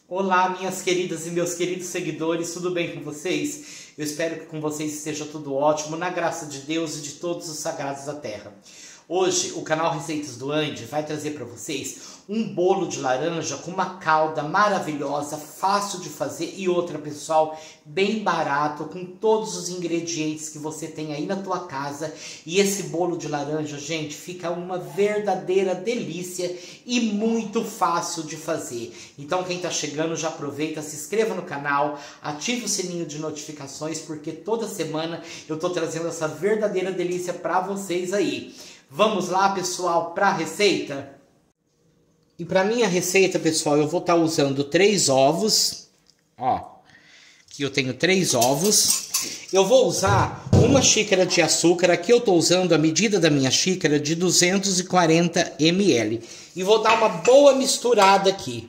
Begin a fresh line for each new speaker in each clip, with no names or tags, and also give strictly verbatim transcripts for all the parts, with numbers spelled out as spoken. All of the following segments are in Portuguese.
Olá, minhas queridas e meus queridos seguidores, tudo bem com vocês? Eu espero que com vocês esteja tudo ótimo, na graça de Deus e de todos os sagrados da terra. Hoje, o canal Receitas do Andy vai trazer para vocês um bolo de laranja com uma calda maravilhosa, fácil de fazer e outra, pessoal, bem barato, com todos os ingredientes que você tem aí na tua casa. E esse bolo de laranja, gente, fica uma verdadeira delícia e muito fácil de fazer. Então, quem tá chegando, já aproveita, se inscreva no canal, ative o sininho de notificações, porque toda semana eu tô trazendo essa verdadeira delícia para vocês aí. Vamos lá, pessoal, para a receita? E para minha receita, pessoal, eu vou estar usando três ovos. Ó, aqui eu tenho três ovos. Eu vou usar uma xícara de açúcar. Aqui eu estou usando a medida da minha xícara de duzentos e quarenta mililitros. E vou dar uma boa misturada aqui.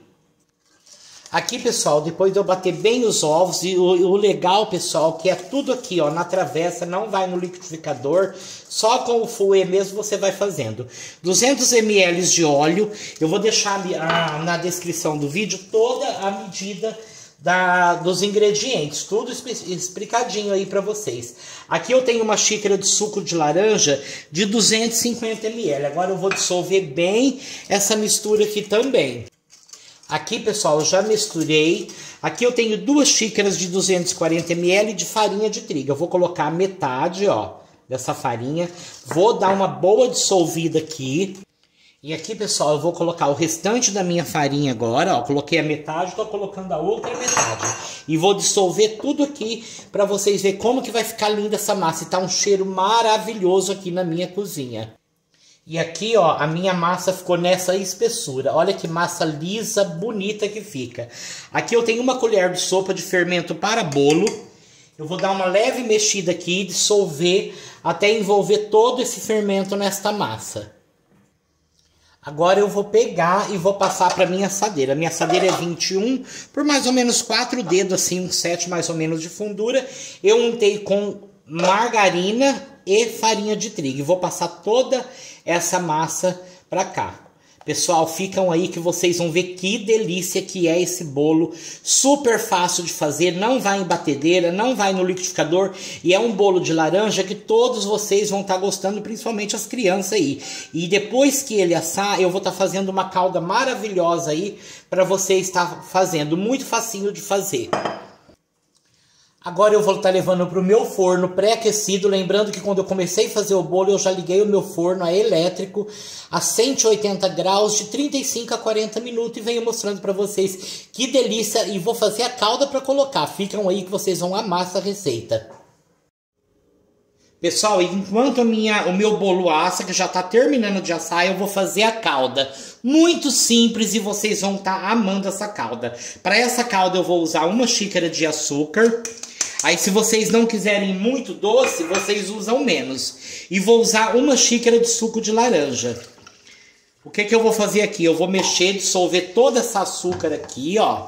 Aqui, pessoal, depois de eu bater bem os ovos, e o, o legal, pessoal, que é tudo aqui, ó, na travessa, não vai no liquidificador, só com o fouet mesmo você vai fazendo. duzentos mililitros de óleo, eu vou deixar ah, na descrição do vídeo toda a medida da, dos ingredientes, tudo explicadinho aí pra vocês. Aqui eu tenho uma xícara de suco de laranja de duzentos e cinquenta mililitros, agora eu vou dissolver bem essa mistura aqui também. Aqui, pessoal, eu já misturei. Aqui eu tenho duas xícaras de duzentos e quarenta mililitros de farinha de trigo. Eu vou colocar metade, ó, dessa farinha. Vou dar uma boa dissolvida aqui. E aqui, pessoal, eu vou colocar o restante da minha farinha agora, ó. Coloquei a metade, tô colocando a outra metade. E vou dissolver tudo aqui para vocês verem como que vai ficar linda essa massa. E tá um cheiro maravilhoso aqui na minha cozinha. E aqui, ó, a minha massa ficou nessa espessura. Olha que massa lisa, bonita que fica. Aqui eu tenho uma colher de sopa de fermento para bolo. Eu vou dar uma leve mexida aqui, dissolver até envolver todo esse fermento nesta massa. Agora eu vou pegar e vou passar para minha assadeira. A minha assadeira é vinte e um por mais ou menos quatro dedos, assim, uns sete mais ou menos de fundura. Eu untei com margarina e farinha de trigo. E vou passar toda essa massa para cá. Pessoal, ficam aí que vocês vão ver que delícia que é esse bolo. Super fácil de fazer, não vai em batedeira, não vai no liquidificador. E é um bolo de laranja que todos vocês vão estar gostando, principalmente as crianças aí. E depois que ele assar, eu vou estar fazendo uma calda maravilhosa aí para você estar fazendo. Muito facinho de fazer. Agora eu vou estar levando para o meu forno pré-aquecido, lembrando que quando eu comecei a fazer o bolo, eu já liguei o meu forno a elétrico a cento e oitenta graus de trinta e cinco a quarenta minutos e venho mostrando para vocês que delícia, e vou fazer a calda para colocar. Ficam aí que vocês vão amar essa receita. Pessoal, enquanto a minha, o meu bolo assa, que já está terminando de assar, eu vou fazer a calda. Muito simples e vocês vão estar amando essa calda. Para essa calda eu vou usar uma xícara de açúcar. Aí se vocês não quiserem muito doce, vocês usam menos. E vou usar uma xícara de suco de laranja. O que que eu vou fazer aqui? Eu vou mexer, dissolver toda essa açúcar aqui, ó.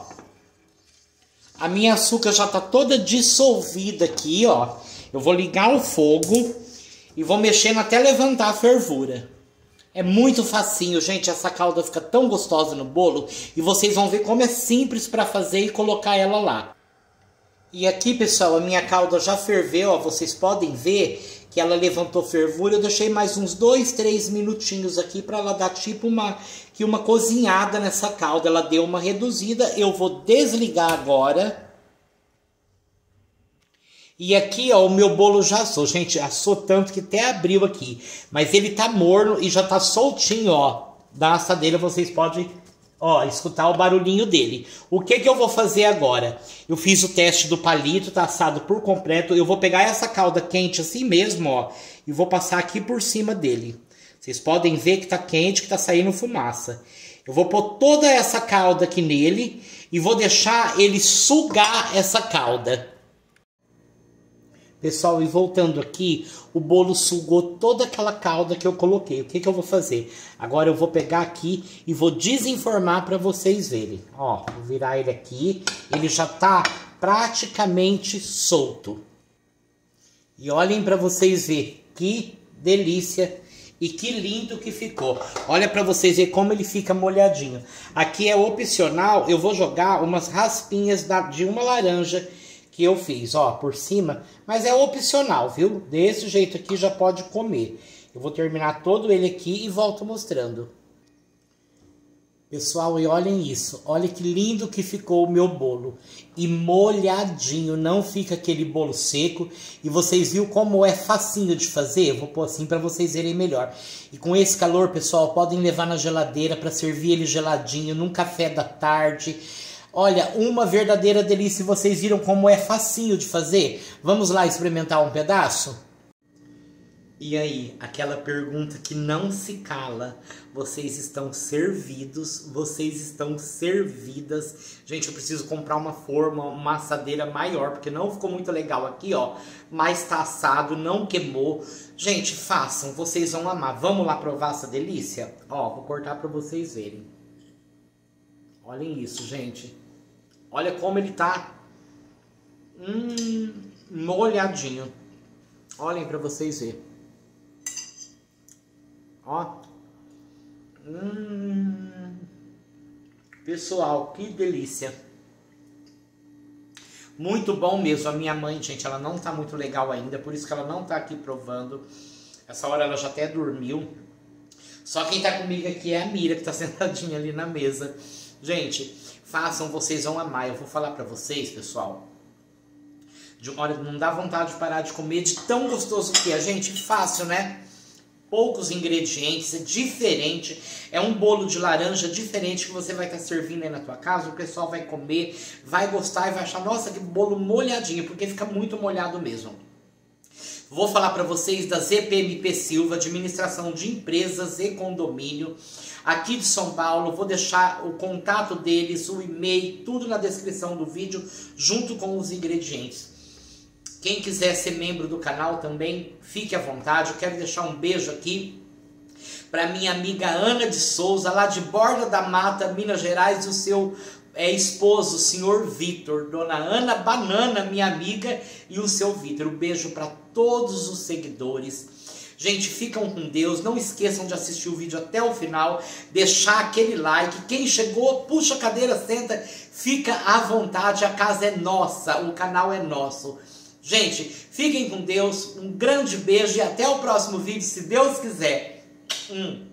A minha açúcar já tá toda dissolvida aqui, ó. Eu vou ligar o fogo e vou mexendo até levantar a fervura. É muito facinho, gente. Essa calda fica tão gostosa no bolo. E vocês vão ver como é simples para fazer e colocar ela lá. E aqui, pessoal, a minha calda já ferveu, ó, vocês podem ver que ela levantou fervura. Eu deixei mais uns dois, três minutinhos aqui para ela dar tipo uma, que uma cozinhada nessa calda. Ela deu uma reduzida, eu vou desligar agora. E aqui, ó, o meu bolo já assou. Gente, assou tanto que até abriu aqui. Mas ele tá morno e já tá soltinho, ó, da assadeira. Vocês podem, ó, escutar o barulhinho dele. O que que eu vou fazer agora? Eu fiz o teste do palito, tá assado por completo. Eu vou pegar essa calda quente assim mesmo, ó, e vou passar aqui por cima dele. Vocês podem ver que tá quente, que tá saindo fumaça. Eu vou pôr toda essa calda aqui nele e vou deixar ele sugar essa calda. Pessoal, e voltando aqui, o bolo sugou toda aquela calda que eu coloquei. O que que eu vou fazer? Agora eu vou pegar aqui e vou desenformar para vocês verem. Ó, vou virar ele aqui. Ele já tá praticamente solto. E olhem para vocês verem que delícia E que lindo que ficou. Olha para vocês verem como ele fica molhadinho. Aqui é opcional, eu vou jogar umas raspinhas da, de uma laranja que eu fiz, ó, por cima. Mas é opcional, viu? Desse jeito aqui já pode comer. Eu vou terminar todo ele aqui e volto mostrando. Pessoal, e olhem isso. Olha que lindo que ficou o meu bolo. E molhadinho, não fica aquele bolo seco. E vocês viram como é facinho de fazer? Eu vou pôr assim para vocês verem melhor. E com esse calor, pessoal, podem levar na geladeira para servir ele geladinho, num café da tarde. Olha, uma verdadeira delícia. Vocês viram como é facinho de fazer? Vamos lá experimentar um pedaço? E aí, aquela pergunta que não se cala, vocês estão servidos, vocês estão servidas. Gente, eu preciso comprar uma forma, uma assadeira maior, porque não ficou muito legal aqui, ó. Mas tá assado, não queimou. Gente, façam, vocês vão amar. Vamos lá provar essa delícia? Ó, vou cortar pra vocês verem. Olhem isso, gente. Olha como ele tá hum, molhadinho. Olhem pra vocês verem. Ó, hum, pessoal, que delícia. Muito bom mesmo. A minha mãe, gente, ela não tá muito legal ainda, por isso que ela não tá aqui provando. Essa hora ela já até dormiu. Só quem tá comigo aqui é a Mira, que tá sentadinha ali na mesa. Gente, façam, vocês vão amar. Eu vou falar pra vocês, pessoal. De, olha, não dá vontade de parar de comer de tão gostoso que é. Gente, fácil, né? Poucos ingredientes, é diferente, é um bolo de laranja diferente que você vai estar servindo aí na tua casa, o pessoal vai comer, vai gostar e vai achar, nossa, que bolo molhadinho, porque fica muito molhado mesmo. Vou falar para vocês da Z P M P Silva, Administração de Empresas e Condomínio, aqui de São Paulo. Vou deixar o contato deles, o e-mail, tudo na descrição do vídeo, junto com os ingredientes. Quem quiser ser membro do canal também, fique à vontade. Eu quero deixar um beijo aqui para minha amiga Ana de Souza, lá de Borda da Mata, Minas Gerais, e o seu é, esposo, o senhor Vitor. Dona Ana Banana, minha amiga, e o seu Vitor. Um beijo para todos os seguidores. Gente, ficam com Deus. Não esqueçam de assistir o vídeo até o final, deixar aquele like. Quem chegou, puxa a cadeira, senta, fica à vontade. A casa é nossa, o canal é nosso. Gente, fiquem com Deus, um grande beijo e até o próximo vídeo, se Deus quiser. Hum.